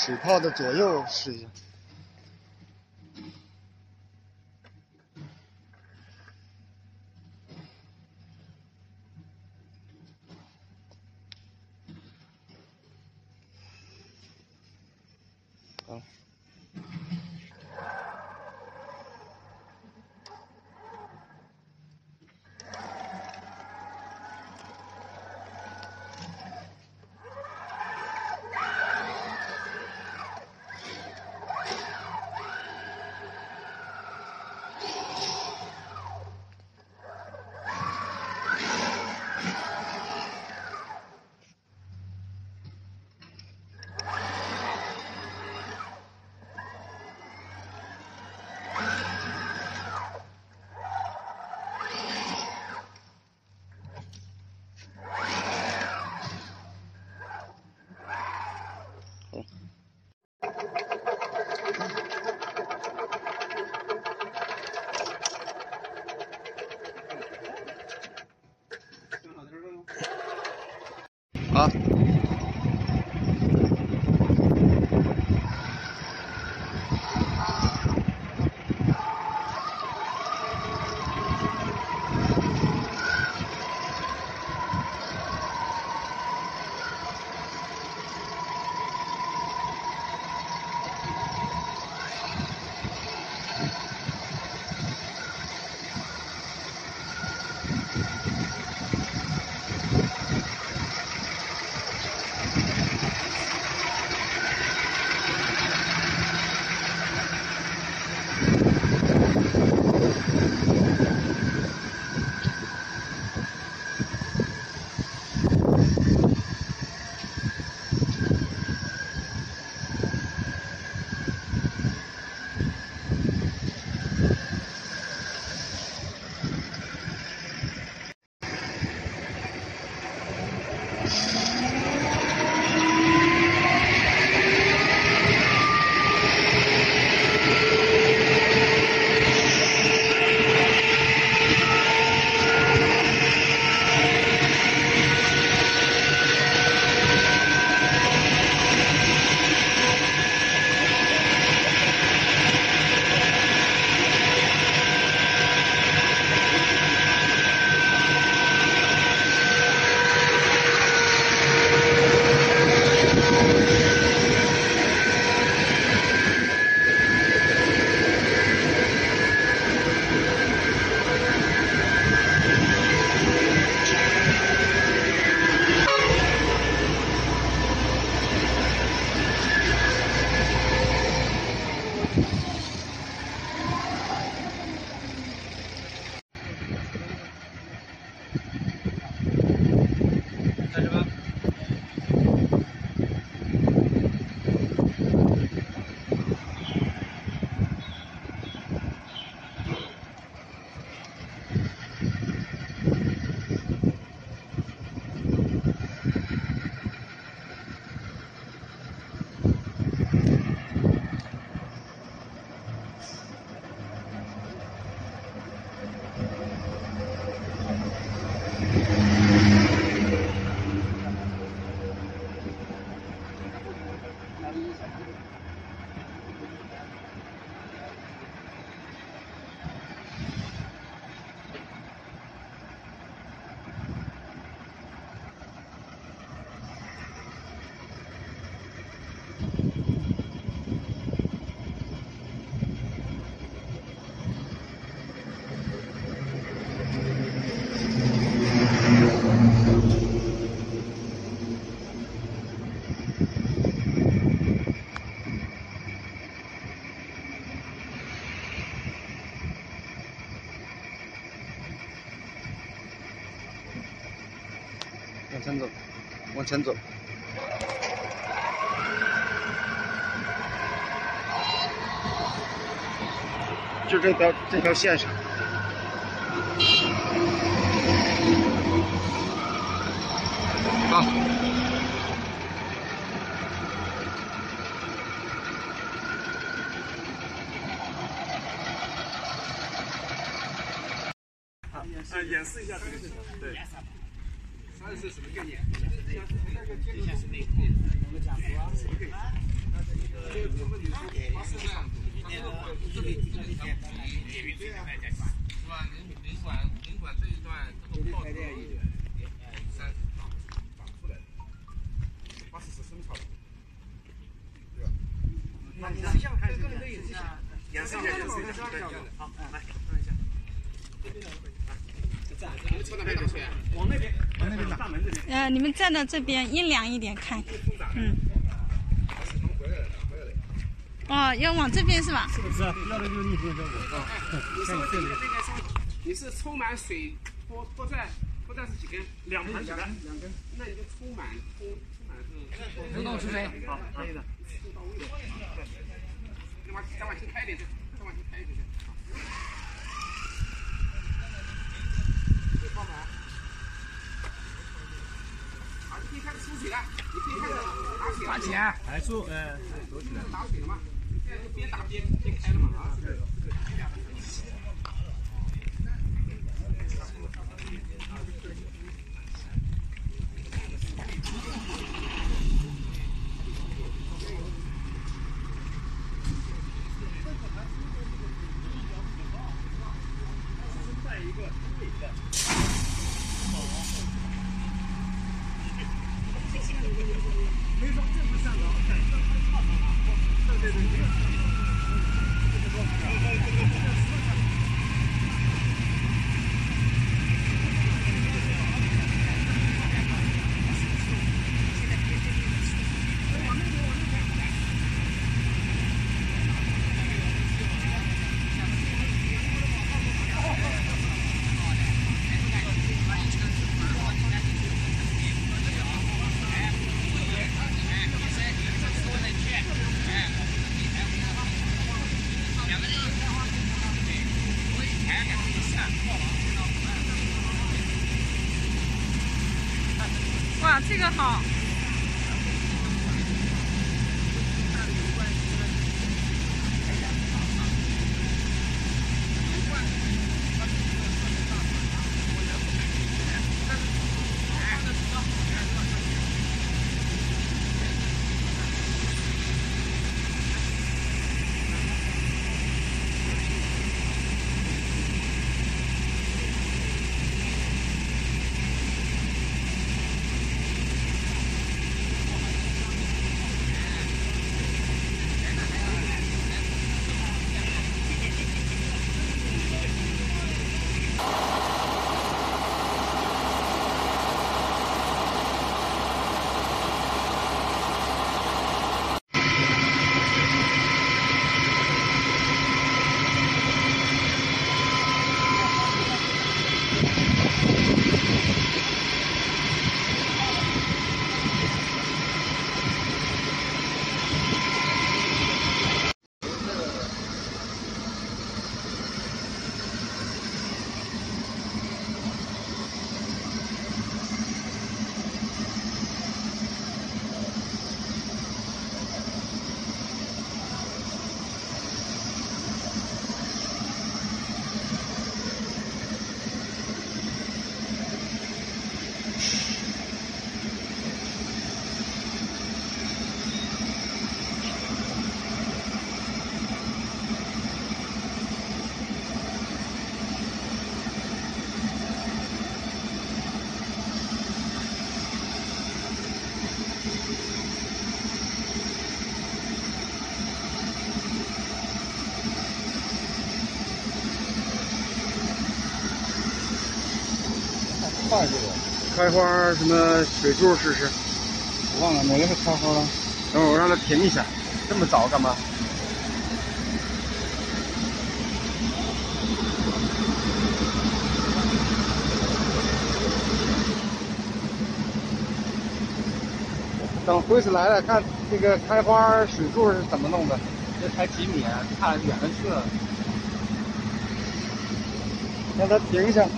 水泡的左右试一下。好。好。开始吧。往前走，往前走。就这条线上。好。 演示一下这个，对。 它是什么概念？地下室内部，我们讲说什么概念？这个部分你说八十上，这里是吧？领馆这一段这个炮头30长出来的，80是生草的，对吧？那你像看这个也是演示一下，好，来看一下。你们从哪边出来？往那边，往那边大门这边。 你们站到这边阴凉一点看。哦，要往这边是吧？ 是不是？要的就是逆风效果。 你说这个那个是，你是充满水泼在是几根？2盆几根？2根。那你就充满是。流动出水。好，可以的。到位了。再往前开一点，再往前开一点。水放满。好，你可以开始出水了，你可以开始拿水了。拿起来。还出，走起来。打水了吗？现在就边打边开了嘛啊。没说这不上楼，对。 哇，这个好。 看这个开花什么水柱试试？我忘了哪个是开花了。等会儿我让它停一下，这么早干嘛？等回水来了，看这个开花水柱是怎么弄的？这才几米啊，看远了去了。让它停一下。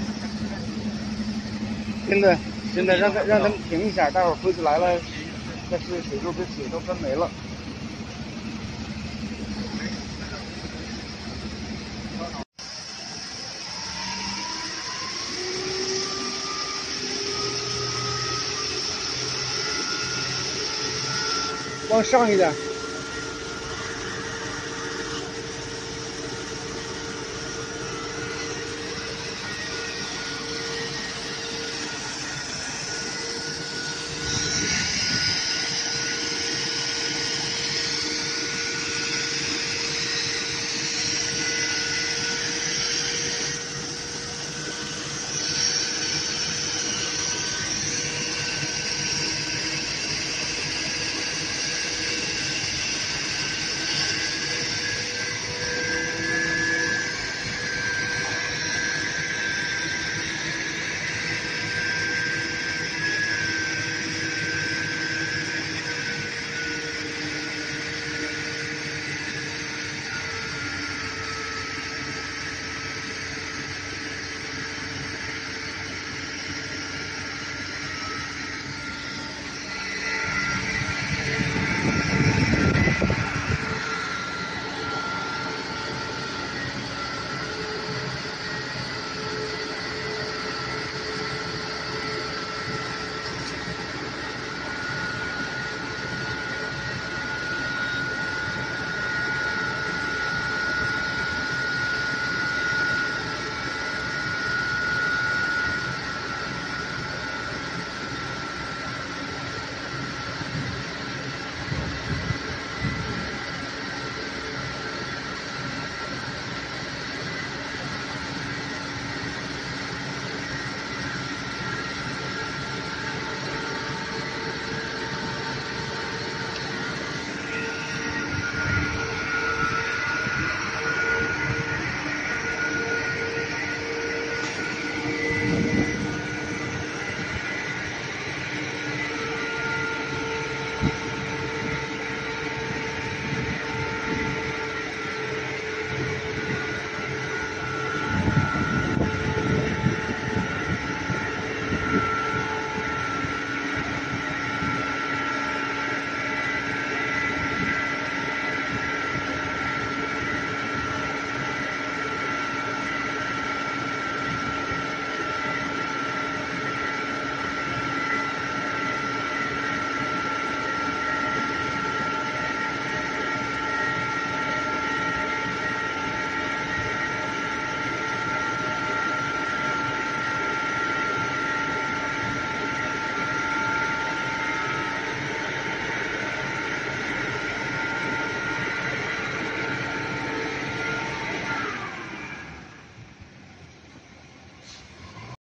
真的，让他们停一下，待会儿回水来了。 但是水柱被水都分没了。往上一点。